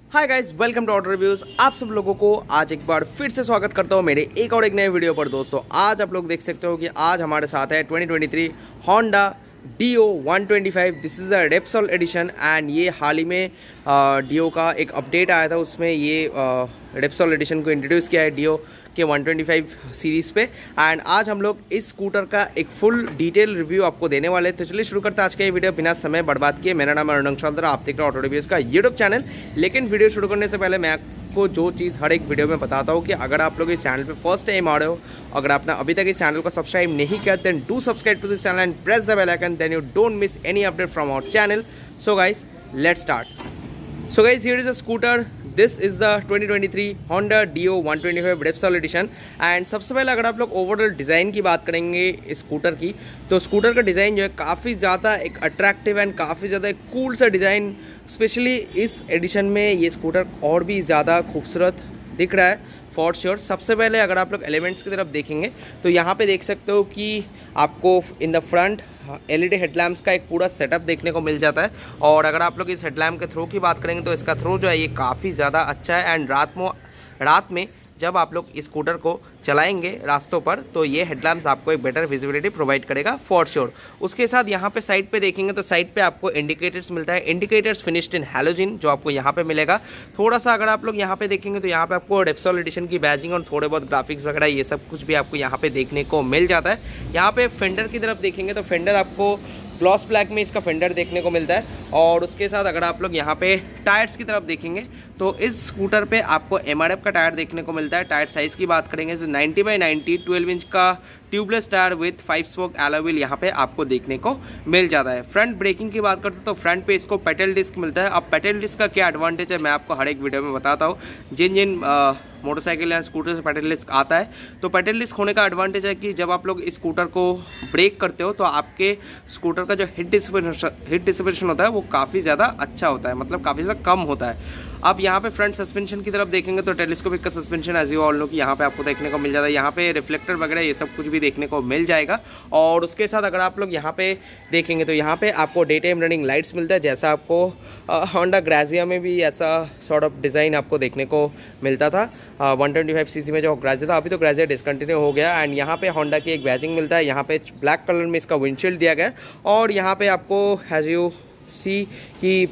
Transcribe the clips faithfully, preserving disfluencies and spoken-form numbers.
Hi guys, welcome to auto reviews. आप सब लोगों को आज एक बार फिर से स्वागत करता हूं मेरे एक और एक नए वीडियो पर। दोस्तों आज आप लोग देख सकते हो कि आज हमारे साथ है twenty twenty three Honda Dio one twenty five. This is a Repsol edition and ये हाल ही में डियो का एक अपडेट आया था, उसमें ये रेप्सोल एडिशन को इंट्रोड्यूस किया है डियो के वन ट्वेंटी फाइव सीरीज़ पे। एंड आज हम लोग इस स्कूटर का एक फुल डिटेल रिव्यू आपको देने वाले हैं। तो चलिए शुरू करते हैं आज का ये वीडियो बिना समय बर्बाद किए। मेरा नाम है अरुण चौधरी, आप देख रहे हो ऑटो रिव्यूज़ का यूट्यूब चैनल। लेकिन वीडियो शुरू करने से पहले मैं आपको जो चीज़ हर एक वीडियो में बताता हूँ कि अगर आप लोग इस चैनल पे फर्स्ट टाइम आ रहे हो, अगर आपने अभी तक इस चैनल को सब्सक्राइब नहीं किया then do subscribe to this channel and press the bell icon, then you don't miss any update from our channel. So guys let's start. So guys, here is a scooter. This is the twenty twenty three Honda Dio one twenty five Repsol Edition। And सबसे पहले अगर आप लोग overall design की बात करेंगे इस scooter की, तो स्कूटर का डिज़ाइन जो है काफ़ी ज़्यादा एक अट्रैक्टिव एंड काफ़ी ज़्यादा एक कूल सा डिज़ाइन, स्पेशली इस एडिशन में ये स्कूटर और भी ज़्यादा खूबसूरत दिख रहा है फॉर श्योर। सबसे पहले अगर आप लोग एलिमेंट्स की तरफ देखेंगे तो यहाँ पे देख सकते हो कि आपको in the front LED headlamps का एक पूरा सेटअप देखने को मिल जाता है। और अगर आप लोग इस हेडलैम्प के थ्रो की बात करेंगे तो इसका थ्रो जो है ये काफ़ी ज़्यादा अच्छा है। एंड रात में रात में जब आप लोग इस स्कूटर को चलाएंगे रास्तों पर तो ये हेडलैम्प्स आपको एक बेटर विजिबिलिटी प्रोवाइड करेगा फॉर श्योर। उसके साथ यहाँ पे साइड पे देखेंगे तो साइड पे आपको इंडिकेटर्स मिलता है। इंडिकेटर्स फिनिश्ड इन हैलोजन जो आपको यहाँ पे मिलेगा। थोड़ा सा अगर आप लोग यहाँ पे देखेंगे तो यहाँ पे आपको रेप्सोल एडिशन की बैजिंग और थोड़े बहुत ग्राफिक्स वगैरह ये सब कुछ भी आपको यहाँ पे देखने को मिल जाता है। यहाँ पे फेंडर की तरफ देखेंगे तो फेंडर आपको ग्लॉस ब्लैक में इसका फेंडर देखने को मिलता है। और उसके साथ अगर आप लोग यहाँ पे टायर्स की तरफ देखेंगे तो इस स्कूटर पे आपको एम आर एफ का टायर देखने को मिलता है। टायर साइज़ की बात करेंगे तो ninety by ninety twelve inch का tubeless tyre with five spoke alloy wheel यहाँ पे आपको देखने को मिल जाता है। फ्रंट ब्रेकिंग की बात करते हैं तो फ्रंट पे इसको पेडल डिस्क मिलता है। अब पेडल डिस्क का क्या एडवांटेज है मैं आपको हर एक वीडियो में बताता हूँ। जिन जिन मोटरसाइकिल या स्कूटर से पेडल डिस्क आता है तो पेडल डिस्क होने का एडवांटेज है कि जब आप लोग इस स्कूटर को ब्रेक करते हो तो आपके स्कूटर का जो हिट डिसिपेशन हिट डिसिपेशन होता है वो काफ़ी ज़्यादा अच्छा होता है, मतलब काफ़ी ज़्यादा कम होता है। अब यहाँ पे फ्रंट सस्पेंशन की तरफ देखेंगे तो टेलीस्कोपिक का suspension as you all know कि यहाँ पे आपको देखने को मिल जाता है। यहाँ पे रिफ्लेक्टर वगैरह ये सब कुछ भी देखने को मिल जाएगा। और उसके साथ अगर आप लोग यहाँ पे देखेंगे तो यहाँ पे आपको डे टाइम रनिंग लाइट्स मिलता है, जैसा आपको होंडा ग्राजिया में भी ऐसा सॉर्ट ऑफ डिज़ाइन आपको देखने को मिलता था वन ट्वेंटी फाइव सीसी में जो ग्राजिया था। अभी तो ग्राजिया डिसकंटिन्यू हो गया। एंड यहाँ पे होंडा की एक बैजिंग मिलता है। यहाँ पे ब्लैक कलर में इसका विंडशील्ड दिया गया है। और यहाँ पे आपको एज यू सी की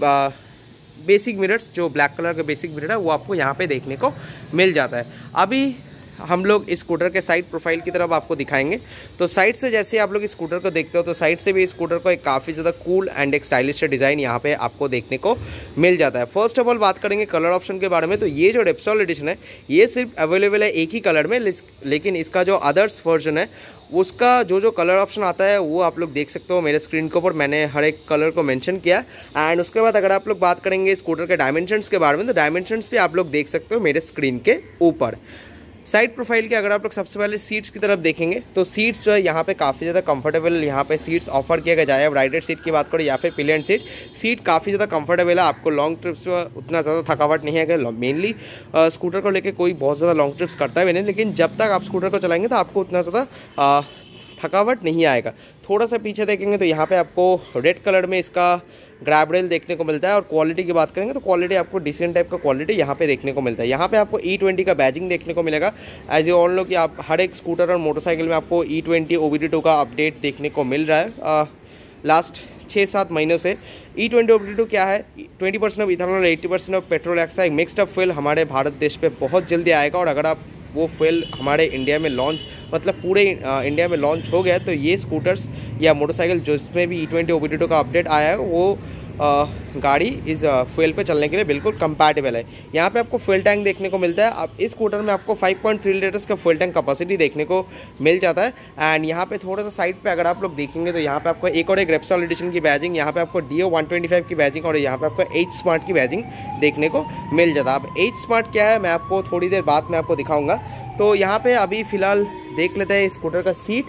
बेसिक मिरर्स, जो ब्लैक कलर का बेसिक मिरर है वो आपको यहाँ पे देखने को मिल जाता है। अभी हम लोग इस स्कूटर के साइड प्रोफाइल की तरफ आपको दिखाएंगे तो साइड से जैसे आप लोग इस स्कूटर को देखते हो तो साइड से भी इस स्कूटर को एक काफ़ी ज़्यादा कूल एंड एक स्टाइलिश डिज़ाइन यहाँ पे आपको देखने को मिल जाता है। फर्स्ट ऑफ ऑल बात करेंगे कलर ऑप्शन के बारे में तो ये जो रेप्सोल एडिशन है ये सिर्फ अवेलेबल है एक ही कलर में, लेकिन इसका जो अदर्स वर्जन है उसका जो जो कलर ऑप्शन आता है वो आप लोग देख सकते हो मेरे स्क्रीन के ऊपर। मैंने हर एक कलर को मेंशन किया। एंड उसके बाद अगर आप लोग बात करेंगे स्कूटर के डायमेंशंस के बारे में तो डायमेंशंस भी आप लोग देख सकते हो मेरे स्क्रीन के ऊपर। साइड प्रोफाइल के अगर आप लोग सबसे पहले सीट्स की तरफ देखेंगे तो सीट्स जो है यहाँ पे काफ़ी ज़्यादा कंफर्टेबल यहाँ पे सीट्स ऑफर किया गया जाए। अब राइडर सीट की बात करो या फिर पिलियन सीट, सीट काफ़ी ज़्यादा कंफर्टेबल है। आपको लॉन्ग ट्रिप्स में उतना ज़्यादा थकावट नहीं है। मेनली स्कूटर को लेकर कोई बहुत ज़्यादा लॉन्ग ट्रिप्स करता है भी नहीं, लेकिन जब तक आप स्कूटर को चलाएंगे तो आपको उतना ज़्यादा थकावट नहीं आएगा। थोड़ा सा पीछे देखेंगे तो यहाँ पे आपको रेड कलर में इसका ग्रैब रेल देखने को मिलता है। और क्वालिटी की बात करेंगे तो क्वालिटी आपको डिसेंट टाइप का क्वालिटी यहाँ पे देखने को मिलता है। यहाँ पे आपको ई ट्वेंटी का बैजिंग देखने को मिलेगा। एज यू ऑल नो कि आप हर एक स्कूटर और मोटरसाइकिल में आपको E twenty O B D two का अपडेट देखने को मिल रहा है लास्ट छः सात महीनों से। E twenty O B D two क्या है? Twenty percent of ethanol, eighty percent of petrol एक्सा, एक मिक्सड अप फ्यूल हमारे भारत देश पे बहुत जल्दी आएगा। और अगर आप वो फ्यूल हमारे इंडिया में लॉन्च, मतलब पूरे इंडिया में लॉन्च हो गया तो ये स्कूटर्स या मोटरसाइकिल जिसमें भी E twenty O B D two का अपडेट आया है वो आ, गाड़ी इस फ्यूल पे चलने के लिए बिल्कुल कंपैटिबल है। यहाँ पे आपको फ्यूल टैंक देखने को मिलता है। अब इस स्कूटर में आपको फाइव पॉइंट थ्री लीटर्स का फ्यूल टैंक कैपेसिटी देखने को मिल जाता है। एंड यहाँ पे थोड़ा सा साइड पे अगर आप लोग देखेंगे तो यहाँ पे आपको एक और एक रेप्सोल एडिशन की बैजिंग, यहाँ पे आपको डियो वन ट्वेंटी फाइव की बैजिंग और यहाँ पे आपको एच स्मार्ट की बैजिंग देखने को मिल जाता है। अब एच स्मार्ट क्या है मैं आपको थोड़ी देर बाद में आपको दिखाऊँगा। तो यहाँ पर अभी फ़िलहाल देख लेते हैं स्कूटर का सीट।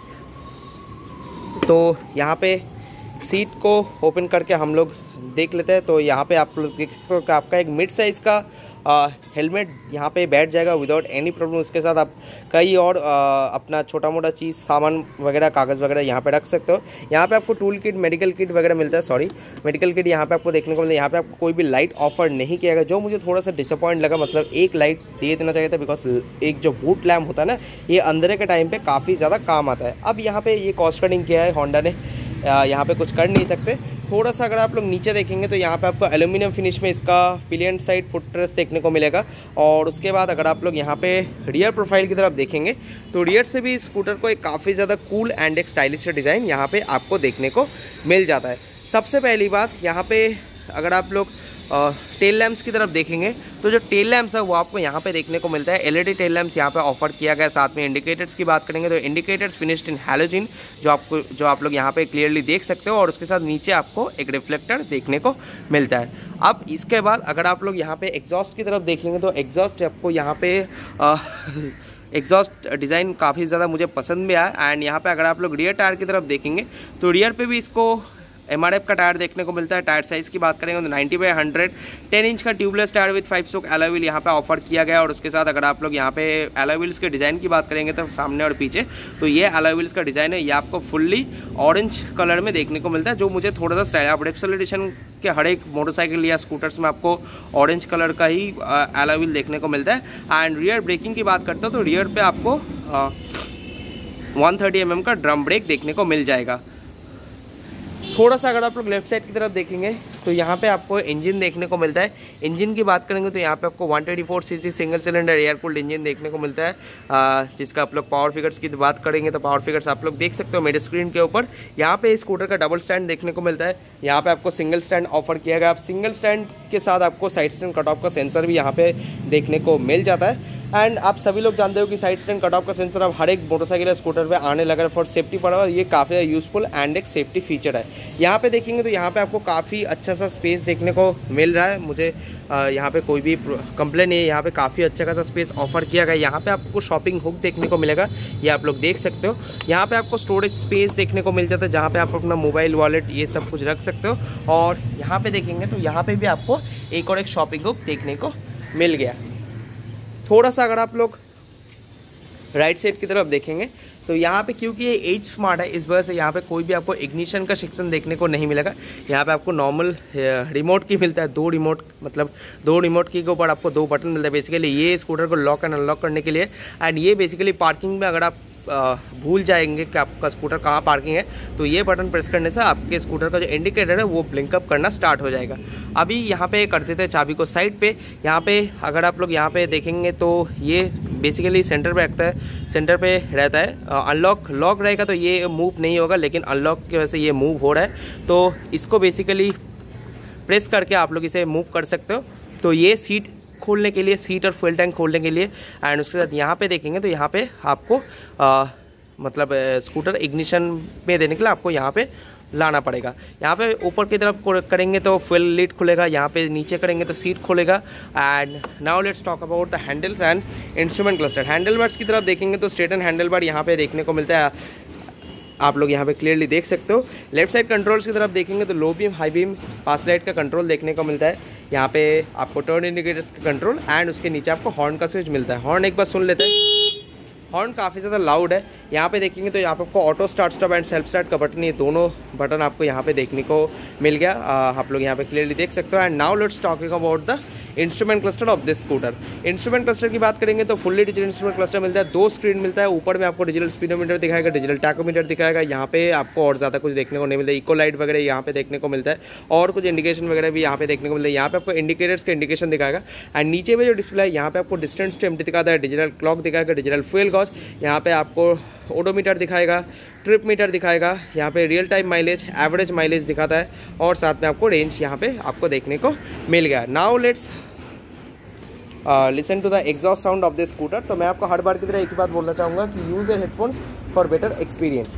तो यहाँ पे सीट को ओपन करके हम लोग देख लेते हैं। तो यहाँ पे आप लोग देख सकते हो कि आपका एक मिड साइज़ का हेलमेट यहाँ पे बैठ जाएगा विदाउट एनी प्रॉब्लम। उसके साथ आप कई और आ, अपना छोटा मोटा चीज़ सामान वगैरह कागज़ वगैरह यहाँ पे रख सकते हो। यहाँ पे आपको टूल किट मेडिकल किट वगैरह मिलता है, सॉरी मेडिकल किट यहाँ पे आपको देखने को मिलता है। यहाँ पे आपको कोई भी लाइट ऑफर नहीं किया गया, जो मुझे थोड़ा सा डिसअपॉइंट लगा। मतलब एक लाइट दे देना चाहिए था, बिकॉज एक जो बूट लैम्प होता है ना, ये अंधेरे के टाइम पे काफ़ी ज़्यादा काम आता है। अब यहाँ पे ये कॉस्ट कटिंग किया है होंडा ने, यहाँ पे कुछ कर नहीं सकते। थोड़ा सा अगर आप लोग नीचे देखेंगे तो यहाँ पे आपको एल्यूमिनियम फिनिश में इसका पिलियन साइड फुटरेस्ट देखने को मिलेगा। और उसके बाद अगर आप लोग यहाँ पे रियर प्रोफाइल की तरफ देखेंगे तो रियर से भी स्कूटर को एक काफ़ी ज़्यादा कूल एंड एक स्टाइलिश डिज़ाइन यहाँ पे आपको देखने को मिल जाता है। सबसे पहली बात यहाँ पे अगर आप लोग टेल लैम्प्स की तरफ देखेंगे तो जो टेल लैम्प्स है वो आपको यहाँ पे देखने को मिलता है। एलईडी टेल लैम्प्स यहाँ पे ऑफर किया गया है। साथ में इंडिकेटर्स की बात करेंगे तो इंडिकेटर्स फिनिश्ड इन हैलोजन, जो आपको जो आप लोग यहाँ पे क्लियरली देख सकते हो। और उसके साथ नीचे आपको एक रिफ्लेक्टर देखने को मिलता है। अब इसके बाद अगर आप लोग यहाँ पे एग्जॉस्ट की तरफ देखेंगे तो एग्जॉस्ट आपको यहाँ पे एग्जॉस्ट डिज़ाइन काफ़ी ज़्यादा मुझे पसंद भी आया। एंड यहाँ पे अगर आप लोग रियर टायर की तरफ देखेंगे तो रियर पे भी इसको एम आर एफ का टायर देखने को मिलता है। टायर साइज़ की बात करेंगे तो ninety by hundred ten inch का tubeless tyre with five stroke alloy wheel यहाँ पे ऑफर किया गया। और उसके साथ अगर आप लोग यहाँ पे अलॉय व्हील्स के डिज़ाइन की बात करेंगे तो सामने और पीछे तो ये अलॉय व्हील्स का डिज़ाइन है, ये आपको फुल्ली ऑरेंज कलर में देखने को मिलता है, जो मुझे थोड़ा सा स्टाइल। आप रेप्सल एडिशन के हर एक मोटरसाइकिल या स्कूटर्स में आपको ऑरेंज कलर का ही अलॉय व्हील देखने को मिलता है। एंड रियर ब्रेकिंग की बात करते हो तो रियर पर आपको वन थर्टी एम एम का ड्रम ब्रेक देखने को मिल जाएगा। थोड़ा सा अगर आप लोग लेफ्ट साइड की तरफ देखेंगे तो यहाँ पे आपको इंजन देखने को मिलता है। इंजन की बात करेंगे तो यहाँ पे आपको one twenty four CC single cylinder air cooled engine देखने को मिलता है, आ, जिसका आप लोग पावर फिगर्स की बात करेंगे तो पावर फिगर्स आप लोग देख सकते हो मेरे स्क्रीन के ऊपर। यहाँ पे स्कूटर का डबल स्टैंड देखने को मिलता है। यहाँ पे आपको सिंगल स्टैंड ऑफर किया गया। आप सिंगल स्टैंड के साथ आपको साइड स्टैंड कट ऑफ का सेंसर भी यहाँ पे देखने को मिल जाता है। एंड आप सभी लोग जानते हो कि साइड स्टैंड कट ऑफ का सेंसर अब हर एक मोटरसाइकिल या स्कूटर पे आने लगा है फॉर सेफ्टी पड़ा हुआ। ये काफ़ी यूजफुल एंड एक सेफ्टी फीचर है। यहाँ पे देखेंगे तो यहाँ पे आपको काफ़ी अच्छा सा स्पेस देखने को मिल रहा है। मुझे यहाँ पे कोई भी कंप्लेन नहीं है। यहाँ पे काफ़ी अच्छा खासा स्पेस ऑफर किया गया। यहाँ पे आपको शॉपिंग हुक देखने को मिलेगा, ये आप लोग देख सकते हो। यहाँ पे आपको स्टोरेज स्पेस देखने को मिल जाता है, जहाँ पे आप अपना मोबाइल वॉलेट ये सब कुछ रख सकते हो। और यहाँ पे देखेंगे तो यहाँ पे भी आपको एक और एक शॉपिंग हुक देखने को मिल गया। थोड़ा सा अगर आप लोग राइट साइड की तरफ देखेंगे तो यहाँ पे क्योंकि ये एज स्मार्ट है इस वजह से यहाँ पे कोई भी आपको इग्निशन का सेक्शन देखने को नहीं मिलेगा। यहाँ पे आपको नॉर्मल रिमोट की मिलता है, दो रिमोट मतलब दो रिमोट की के ऊपर आपको दो बटन मिलता है। बेसिकली ये स्कूटर को लॉक एंड अनलॉक करने के लिए। एंड ये बेसिकली पार्किंग में अगर आप भूल जाएंगे कि आपका स्कूटर कहाँ पार्किंग है तो ये बटन प्रेस करने से आपके स्कूटर का जो इंडिकेटर है वो ब्लिंकअप करना स्टार्ट हो जाएगा। अभी यहाँ पे कर देते हैं चाबी को साइड पे। यहाँ पे अगर आप लोग यहाँ पे देखेंगे तो ये बेसिकली सेंटर पे रखता है, सेंटर पे रहता है। अनलॉक लॉक रहेगा तो ये मूव नहीं होगा, लेकिन अनलॉक की वजह से ये मूव हो रहा है। तो इसको बेसिकली प्रेस करके आप लोग इसे मूव कर सकते हो। तो ये सीट खोलने के लिए, सीट और फ्यूल टैंक खोलने के लिए। एंड उसके साथ यहाँ पे देखेंगे तो यहाँ पे आपको आ, मतलब स्कूटर इग्निशन में देने के लिए आपको यहाँ पे लाना पड़ेगा। यहाँ पे ऊपर की तरफ करेंगे तो फ्यूल लिड खुलेगा, यहाँ पे नीचे करेंगे तो सीट खोलेगा। And now let's talk about the handles and instrument cluster. Handle bars की तरफ देखेंगे तो स्ट्रेट एंड हैंडल बार यहाँ पे देखने को मिलता है, आप लोग यहाँ पे क्लियरली देख सकते हो। लेफ्ट साइड कंट्रोल्स की तरफ देखेंगे तो low beam, high beam, pass light का कंट्रोल देखने को मिलता है। यहाँ पे आपको टर्न इंडिकेटर्स का कंट्रोल एंड उसके नीचे आपको हॉर्न का स्विच मिलता है। हॉर्न एक बार सुन लेते हैं। हॉर्न काफ़ी ज़्यादा लाउड है। यहाँ पे देखेंगे तो यहाँ पे आपको auto start stop and self start का बटन, ये दोनों बटन आपको यहाँ पे देखने को मिल गया। आ, आप लोग यहाँ पे क्लियरली देख सकते हो। And now let's talking about the instrument cluster of this scooter. Instrument cluster की बात करेंगे तो फुल्ली डिजिटल इंस्ट्रूमेंट क्लस्टर मिलता है। दो स्क्रीन मिलता है, ऊपर में आपको डिजिटल स्पीडोमीटर दिखाएगा, डिजिटल टैकोमीटर दिखाएगा। यहाँ पे आपको और ज़्यादा कुछ देखने को नहीं मिलता। इको लाइट वगैरह यहाँ पे देखने को मिलता है और कुछ इंडिकेशन वगैरह भी यहाँ पे देखने को मिलता है। यहाँ पे आपको इंडिकेटर्स का इंडिकेशन दिखाएगा। एंड नीचे में जो डिस्प्ले है यहाँ पे आपको डिस्टेंस टू एम्प्टी दिखाता है, डिजिटल क्लॉक दिखाएगा, डिजिटल फ्यूल गॉज, यहाँ पे आपको ओडोमीटर दिखाएगा, ट्रिप मीटर दिखाएगा, यहाँ पे real time mileage, average mileage दिखाता है और साथ में आपको रेंज यहाँ पे आपको देखने को मिल गया। Now let's listen to the exhaust sound of the scooter. तो मैं आपको हर बार की तरह एक ही बात बोलना चाहूँगा कि use your headphones for better experience.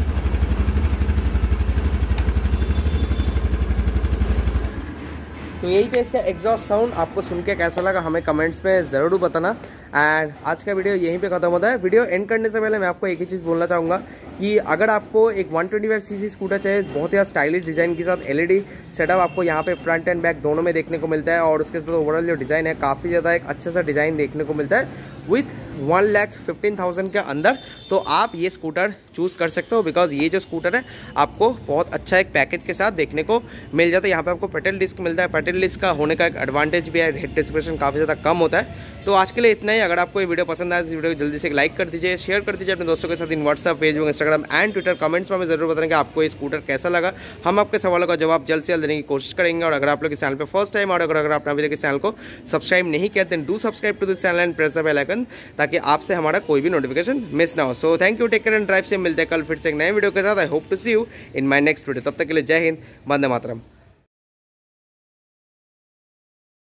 तो यही था इसका एग्जॉस्ट साउंड। आपको सुन के कैसा लगा हमें कमेंट्स में ज़रूर बताना। एंड आज का वीडियो यहीं पे ख़त्म होता है। वीडियो एंड करने से पहले मैं आपको एक ही चीज़ बोलना चाहूँगा कि अगर आपको एक one twenty five CC scooter चाहिए बहुत ही स्टाइलिश डिज़ाइन के साथ एलईडी सेटअप आपको यहाँ पे फ्रंट एंड बैक दोनों में देखने को मिलता है, और उसके बाद ओवरऑल जो डिज़ाइन है काफ़ी ज़्यादा एक अच्छा सा डिज़ाइन देखने को मिलता है with one lakh fifteen thousand के अंदर, तो आप ये स्कूटर चूज़ कर सकते हो। बिकॉज ये जो स्कूटर है आपको बहुत अच्छा एक पैकेज के साथ देखने को मिल जाता है। यहाँ पे आपको पेडल डिस्क मिलता है। पेडल डिस्क का होने का एक एडवांटेज भी है, हेड डिस्प्लेसमेंट काफ़ी ज़्यादा कम होता है। तो आज के लिए इतना ही। अगर आपको ये वीडियो पसंद आए इस वीडियो को जल्दी से लाइक कर दीजिए, शेयर कर दीजिए अपने दोस्तों के साथ in WhatsApp, Facebook, Instagram and Twitter. Comments में हमें जरूर बताएंगे आपको ये स्कूटर कैसा लगा। हम आपके सवालों का जवाब जल्द से जल्द देने की कोशिश करेंगे। और अगर आप लोग इस चैनल पर फर्स्ट टाइम और अगर अगर आपने अभी तक इस चैनल को सब्सक्राइब नहीं किया then do subscribe to this channel and press the bell icon, ताकि आपसे हमारा कोई भी नोटिफिकेशन मिस ना हो। So thank you, take care and drive से मिलते हैं कल फिर से एक नए वीडियो के साथ। I hope to see you in my next video. तब तक के लिए जय हिंद, वंदे मातरम।